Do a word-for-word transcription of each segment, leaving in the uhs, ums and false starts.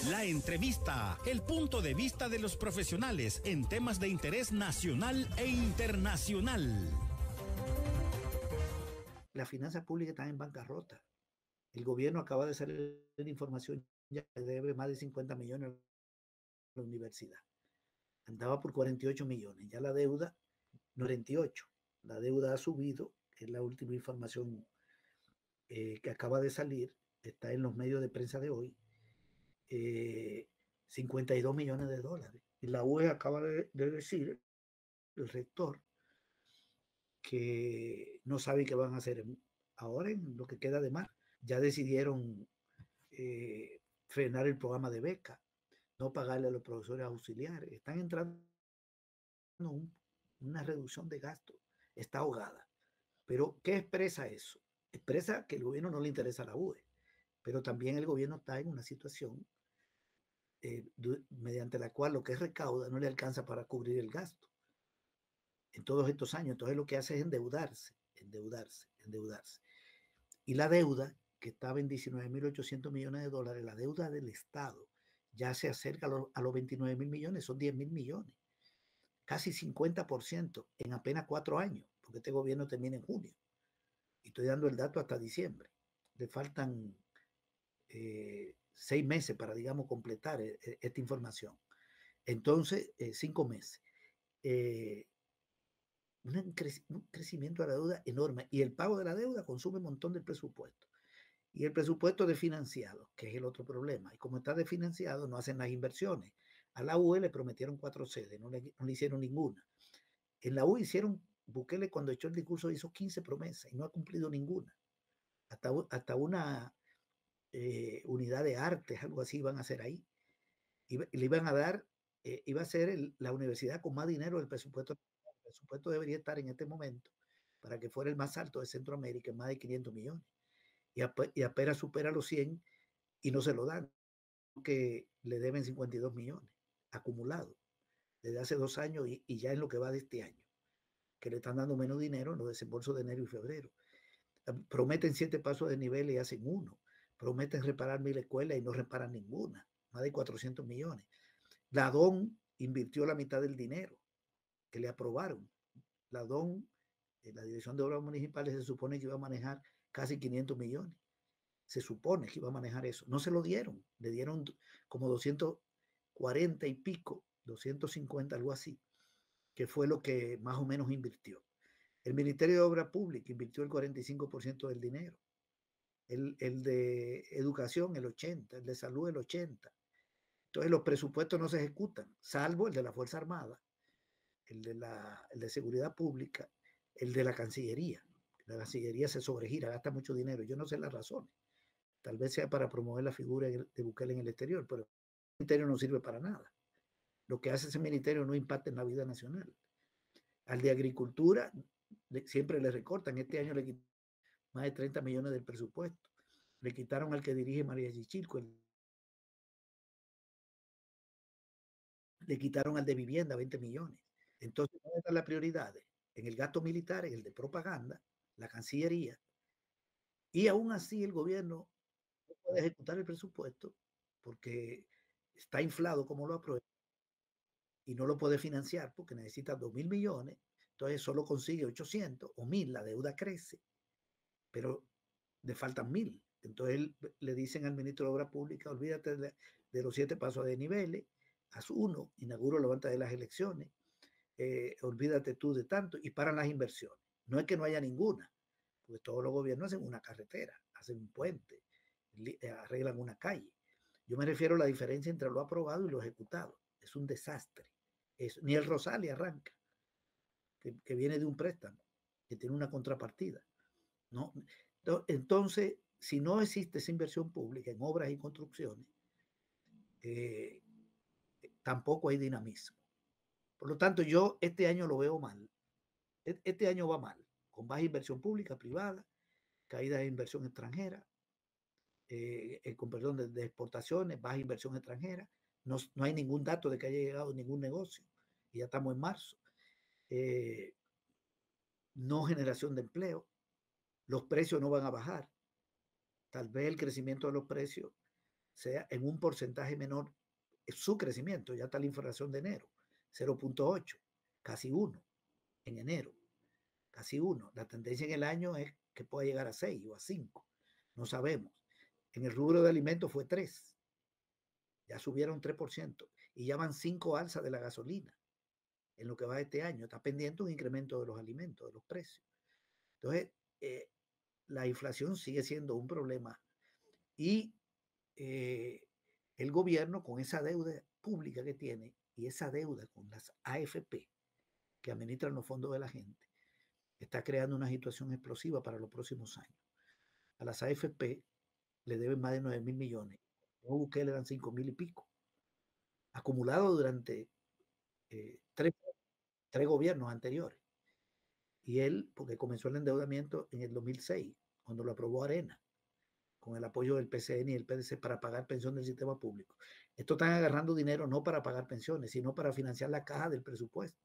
La entrevista, el punto de vista de los profesionales en temas de interés nacional e internacional. Las finanzas públicas están en bancarrota. El gobierno acaba de salir de información, ya que debe más de cincuenta millones a la universidad. Andaba por cuarenta y ocho millones, ya la deuda noventa y ocho. La deuda ha subido, que es la última información eh, que acaba de salir, está en los medios de prensa de hoy, eh, cincuenta y dos millones de dólares. Y la U E acaba de, de decir, el rector, que no sabe qué van a hacer ahora en lo que queda de mar. Ya decidieron eh, frenar el programa de beca, no pagarle a los profesores auxiliares. Están entrando en un, una reducción de gastos. Está ahogada. Pero, ¿qué expresa eso? Expresa que el gobierno no le interesa a la U E, pero también el gobierno está en una situación eh, mediante la cual lo que recauda no le alcanza para cubrir el gasto en todos estos años. Entonces lo que hace es endeudarse, endeudarse, endeudarse. Y la deuda, que estaba en diecinueve mil ochocientos millones de dólares, la deuda del Estado, ya se acerca a, lo, a los veintinueve mil millones, son diez mil millones, casi cincuenta por ciento en apenas cuatro años, porque este gobierno termina en junio. Y estoy dando el dato hasta diciembre. Le faltan eh, seis meses para, digamos, completar eh, esta información. Entonces, eh, cinco meses. Eh, un, crec un crecimiento de la deuda enorme. Y el pago de la deuda consume un montón del presupuesto. Y el presupuesto desfinanciado, que es el otro problema. Y como está desfinanciado, no hacen las inversiones. A la U E le prometieron cuatro sedes, no le, no le hicieron ninguna. En la U E hicieron, Bukele cuando echó el discurso hizo quince promesas y no ha cumplido ninguna. Hasta, hasta una eh, unidad de artes, algo así iban a hacer ahí. Y le iban a dar, eh, iba a ser el, la universidad con más dinero del presupuesto. El presupuesto debería estar en este momento, para que fuera el más alto de Centroamérica, en más de quinientos millones. Y, y apenas supera los cien y no se lo dan, que le deben cincuenta y dos millones acumulados desde hace dos años y, y ya en lo que va de este año, que le están dando menos dinero en los desembolsos de enero y febrero. Prometen siete pasos de nivel y hacen uno. Prometen reparar mil escuelas y no reparan ninguna, más de cuatrocientos millones. La D O N invirtió la mitad del dinero que le aprobaron. La D O N, la Dirección de Obras Municipales, se supone que iba a manejar casi quinientos millones. Se supone que iba a manejar eso. No se lo dieron. Le dieron como doscientos cuarenta y pico, doscientos cincuenta, algo así, que fue lo que más o menos invirtió. El Ministerio de Obras Públicas invirtió el cuarenta y cinco por ciento del dinero. El, el de Educación el ochenta por ciento, el de Salud el ochenta por ciento. Entonces los presupuestos no se ejecutan, salvo el de la Fuerza Armada, el de, la, el de Seguridad Pública, el de la Cancillería. La Cancillería se sobregira, gasta mucho dinero. Yo no sé las razones. Tal vez sea para promover la figura de Bukele en el exterior, pero el ministerio no sirve para nada. Lo que hace ese ministerio no impacta en la vida nacional. Al de Agricultura siempre le recortan. Este año le quitaron más de treinta millones del presupuesto. Le quitaron al que dirige María Chichilco. Le quitaron al de Vivienda veinte millones. Entonces, ¿dónde están las prioridades? En el gasto militar, en el de propaganda, la Cancillería. Y aún así el gobierno no puede ejecutar el presupuesto porque está inflado como lo aprueba y no lo puede financiar porque necesita dos mil millones. Entonces solo consigue ochocientos o mil, la deuda crece, pero le faltan mil. Entonces él, le dicen al ministro de Obras Públicas, olvídate de, de los siete pasos de niveles, haz uno, inauguro levanta de las elecciones, eh, olvídate tú de tanto, y paran las inversiones. No es que no haya ninguna, porque todos los gobiernos hacen una carretera, hacen un puente, arreglan una calle. Yo me refiero a la diferencia entre lo aprobado y lo ejecutado. Es un desastre. Es, ni el Rosales arranca, que, que viene de un préstamo, que tiene una contrapartida. ¿No? Entonces, si no existe esa inversión pública en obras y construcciones, eh, tampoco hay dinamismo. Por lo tanto, yo este año lo veo mal. Este año va mal, con baja inversión pública, privada, caída de inversión extranjera, eh, eh, con perdón, de, de, exportaciones, baja inversión extranjera. No, no hay ningún dato de que haya llegado ningún negocio. Y ya estamos en marzo. Eh, no generación de empleo. Los precios no van a bajar. Tal vez el crecimiento de los precios sea en un porcentaje menor su crecimiento. Ya está la inflación de enero, cero punto ocho, casi uno en enero, casi uno. La tendencia en el año es que pueda llegar a seis o a cinco, no sabemos. En el rubro de alimentos fue tres, ya subieron tres por ciento y ya van cinco alzas de la gasolina en lo que va de este año. Está pendiente un incremento de los alimentos, de los precios. Entonces, eh, la inflación sigue siendo un problema y eh, el gobierno, con esa deuda pública que tiene y esa deuda con las A F P que administran los fondos de la gente, está creando una situación explosiva para los próximos años. A las A F P le deben más de nueve mil millones. No busqué, le dan cinco mil y pico. Acumulado durante eh, tres, tres gobiernos anteriores. Y él, porque comenzó el endeudamiento en el dos mil seis, cuando lo aprobó Arena, con el apoyo del P C N y el P D C para pagar pensiones del sistema público. Estos están agarrando dinero no para pagar pensiones, sino para financiar la caja del presupuesto.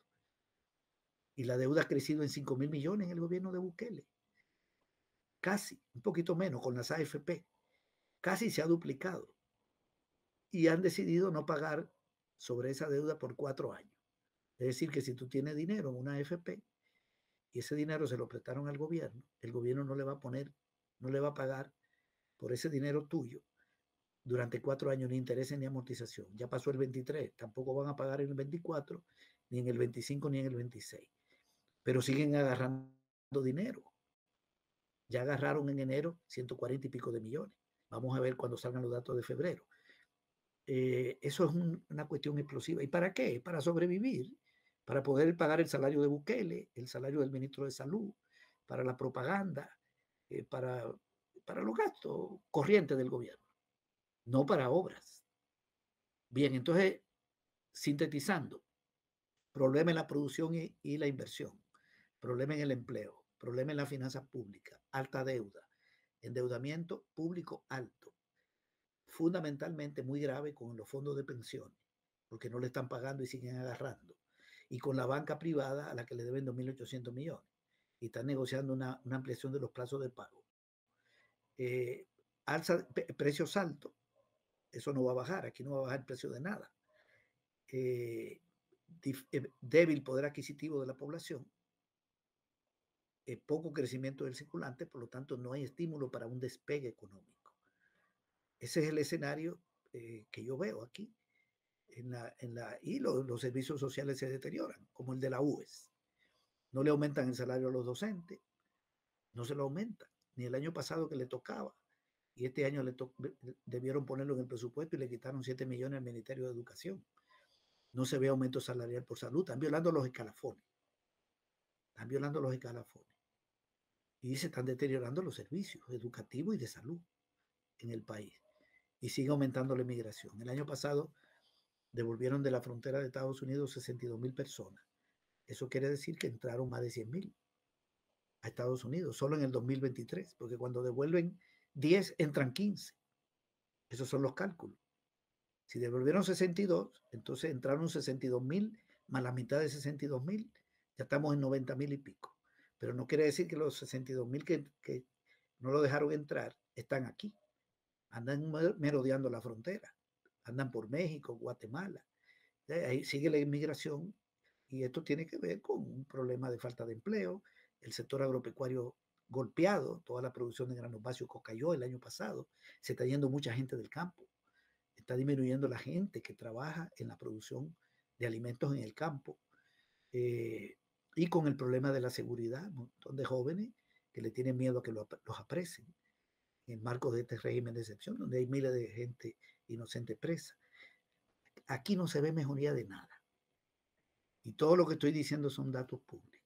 Y la deuda ha crecido en cinco mil millones en el gobierno de Bukele. Casi, un poquito menos con las A F P. Casi se ha duplicado. Y han decidido no pagar sobre esa deuda por cuatro años. Es decir, que si tú tienes dinero en una A F P y ese dinero se lo prestaron al gobierno, el gobierno no le va a poner, no le va a pagar por ese dinero tuyo durante cuatro años ni intereses ni amortización. Ya pasó el veintitrés, tampoco van a pagar en el veinticuatro, ni en el veinticinco, ni en el veintiséis. Pero siguen agarrando dinero. Ya agarraron en enero ciento cuarenta y pico de millones. Vamos a ver cuando salgan los datos de febrero. Eh, eso es un, una cuestión explosiva. ¿Y para qué? Para sobrevivir, para poder pagar el salario de Bukele, el salario del ministro de Salud, para la propaganda, eh, para, para los gastos corrientes del gobierno, no para obras. Bien, entonces, sintetizando, problema en la producción y, y la inversión, problema en el empleo, problema en las finanzas públicas, alta deuda, endeudamiento público alto, fundamentalmente muy grave con los fondos de pensiones, porque no le están pagando y siguen agarrando, y con la banca privada a la que le deben dos mil ochocientos millones, y están negociando una, una ampliación de los plazos de pago. Eh, alza, precios altos, eso no va a bajar, aquí no va a bajar el precio de nada. Eh, débil poder adquisitivo de la población, eh, poco crecimiento del circulante, por lo tanto no hay estímulo para un despegue económico. Ese es el escenario eh, que yo veo aquí. En la, en la, y lo, los servicios sociales se deterioran, como el de la U E S. No le aumentan el salario a los docentes, no se lo aumentan, ni el año pasado que le tocaba. Y este año le to debieron ponerlo en el presupuesto y le quitaron siete millones al Ministerio de Educación. No se ve aumento salarial por salud, están violando los escalafones. Están violando los escalafones. Y se están deteriorando los servicios educativos y de salud en el país. Y sigue aumentando la inmigración. El año pasado devolvieron de la frontera de Estados Unidos sesenta y dos mil personas. Eso quiere decir que entraron más de cien mil a Estados Unidos, solo en el dos mil veintitrés, porque cuando devuelven diez, entran quince. Esos son los cálculos. Si devolvieron sesenta y dos, entonces entraron sesenta y dos mil, más la mitad de sesenta y dos mil, ya estamos en noventa mil y pico. Pero no quiere decir que los sesenta y dos mil que, que no lo dejaron entrar están aquí. Andan merodeando la frontera. Andan por México, Guatemala. Ahí sigue la inmigración y esto tiene que ver con un problema de falta de empleo, el sector agropecuario golpeado, toda la producción de granos básicos cayó el año pasado, se está yendo mucha gente del campo, está disminuyendo la gente que trabaja en la producción de alimentos en el campo, eh, y con el problema de la seguridad, un montón de jóvenes que le tienen miedo a que lo, los apresen en marcos de este régimen de excepción, donde hay miles de gente inocente presa. Aquí no se ve mejoría de nada. Y todo lo que estoy diciendo son datos públicos.